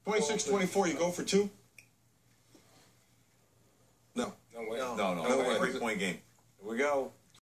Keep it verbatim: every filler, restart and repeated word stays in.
twenty-six twenty-four, you go for two? No. No way. No. No, no, No it's way. a three-point game. Here we go.